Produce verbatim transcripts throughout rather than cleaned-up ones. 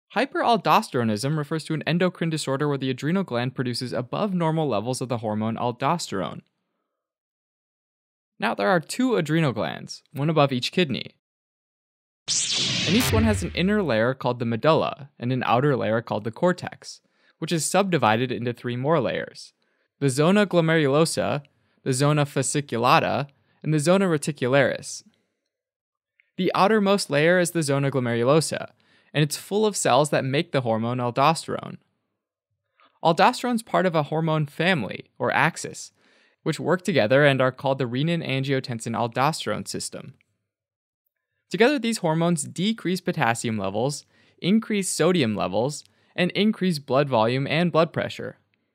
Hyperaldosteronism refers to an endocrine disorder where the adrenal gland produces above normal levels of the hormone aldosterone. Now, there are two adrenal glands, one above each kidney. And each one has an inner layer called the medulla and an outer layer called the cortex, which is subdivided into three more layers: the zona glomerulosa, the zona fasciculata, and the zona reticularis. The outermost layer is the zona glomerulosa, and it's full of cells that make the hormone aldosterone. Aldosterone is part of a hormone family, or axis, which work together and are called the renin-angiotensin-aldosterone system. Together, these hormones decrease potassium levels, increase sodium levels, and increase blood volume and blood pressure.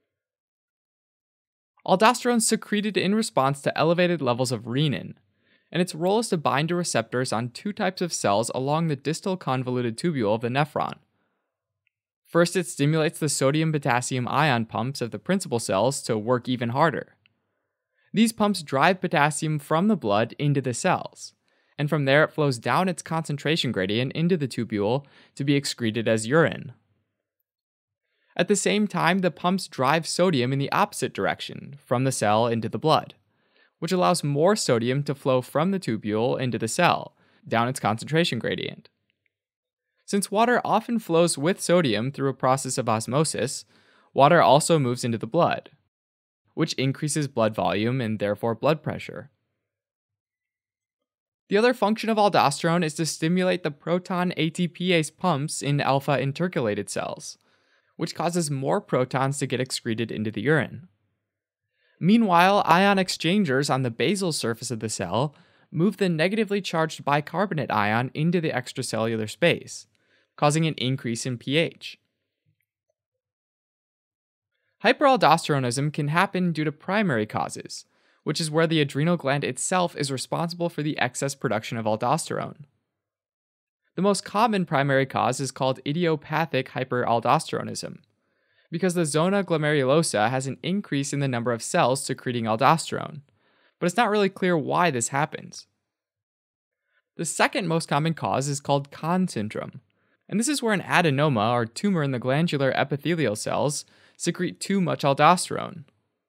Aldosterone is secreted in response to elevated levels of renin, and its role is to bind to receptors on two types of cells along the distal convoluted tubule of the nephron. First, it stimulates the sodium-potassium ion pumps of the principal cells to work even harder. These pumps drive potassium from the blood into the cells, and from there it flows down its concentration gradient into the tubule to be excreted as urine. At the same time, the pumps drive sodium in the opposite direction, from the cell into the blood, which allows more sodium to flow from the tubule into the cell, down its concentration gradient. Since water often flows with sodium through a process of osmosis, water also moves into the blood, which increases blood volume and therefore blood pressure. The other function of aldosterone is to stimulate the proton A T Pase pumps in alpha intercalated cells, which causes more protons to get excreted into the urine. Meanwhile, ion exchangers on the basal surface of the cell move the negatively charged bicarbonate ion into the extracellular space, causing an increase in pH. Hyperaldosteronism can happen due to primary causes, which is where the adrenal gland itself is responsible for the excess production of aldosterone. The most common primary cause is called idiopathic hyperaldosteronism, because the zona glomerulosa has an increase in the number of cells secreting aldosterone, but it's not really clear why this happens. The second most common cause is called Conn syndrome, and this is where an adenoma or tumor in the glandular epithelial cells secrete too much aldosterone.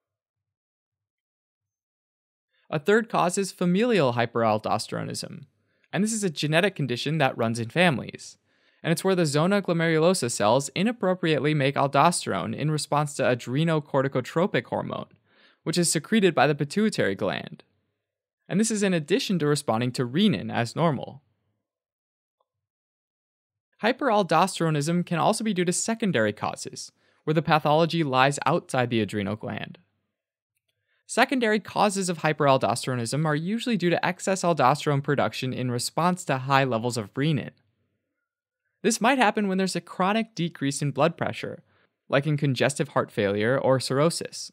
A third cause is familial hyperaldosteronism, and this is a genetic condition that runs in families, and it's where the zona glomerulosa cells inappropriately make aldosterone in response to adrenocorticotropic hormone, which is secreted by the pituitary gland. And this is in addition to responding to renin as normal. Hyperaldosteronism can also be due to secondary causes, where the pathology lies outside the adrenal gland. Secondary causes of hyperaldosteronism are usually due to excess aldosterone production in response to high levels of renin. This might happen when there's a chronic decrease in blood pressure, like in congestive heart failure or cirrhosis.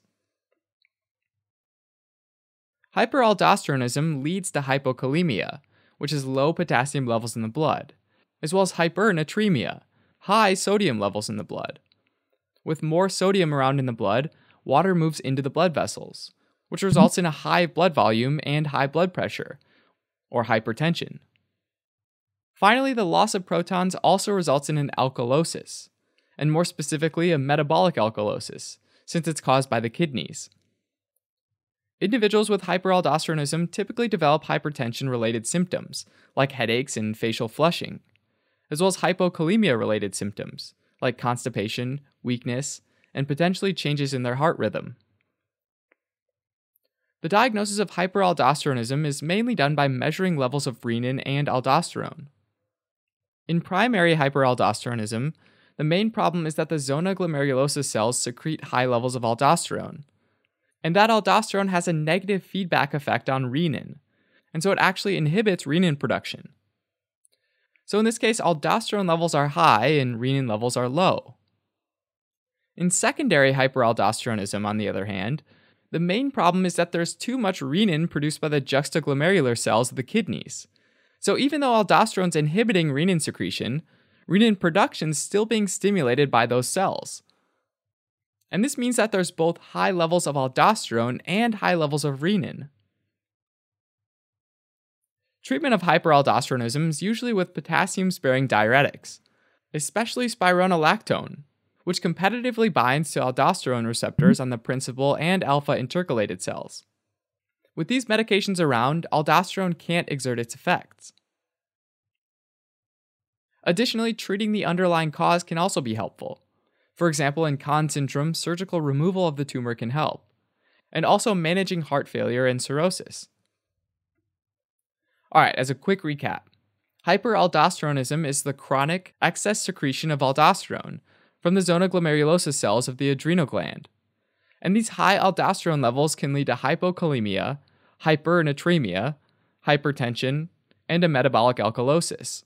Hyperaldosteronism leads to hypokalemia, which is low potassium levels in the blood, as well as hypernatremia, high sodium levels in the blood. With more sodium around in the blood, water moves into the blood vessels, which results in a high blood volume and high blood pressure, or hypertension. Finally, the loss of protons also results in an alkalosis, and more specifically a metabolic alkalosis, since it's caused by the kidneys. Individuals with hyperaldosteronism typically develop hypertension-related symptoms, like headaches and facial flushing, as well as hypokalemia-related symptoms, like constipation, weakness, and potentially changes in their heart rhythm. The diagnosis of hyperaldosteronism is mainly done by measuring levels of renin and aldosterone. In primary hyperaldosteronism, the main problem is that the zona glomerulosa cells secrete high levels of aldosterone, and that aldosterone has a negative feedback effect on renin, and so it actually inhibits renin production. So in this case, aldosterone levels are high and renin levels are low. In secondary hyperaldosteronism, on the other hand, the main problem is that there's too much renin produced by the juxtaglomerular cells of the kidneys. So even though aldosterone's inhibiting renin secretion, renin production is still being stimulated by those cells. And this means that there's both high levels of aldosterone and high levels of renin. Treatment of hyperaldosteronism is usually with potassium-sparing diuretics, especially spironolactone, which competitively binds to aldosterone receptors on the principal and alpha intercalated cells. With these medications around, aldosterone can't exert its effects. Additionally, treating the underlying cause can also be helpful. For example, in Conn syndrome, surgical removal of the tumor can help, and also managing heart failure and cirrhosis. Alright, as a quick recap, hyperaldosteronism is the chronic excess secretion of aldosterone from the zona glomerulosa cells of the adrenal gland. And these high aldosterone levels can lead to hypokalemia, hypernatremia, hypertension, and a metabolic alkalosis.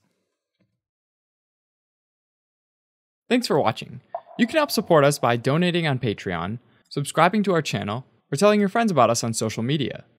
Thanks for watching. You can help support us by donating on Patreon, subscribing to our channel, or telling your friends about us on social media.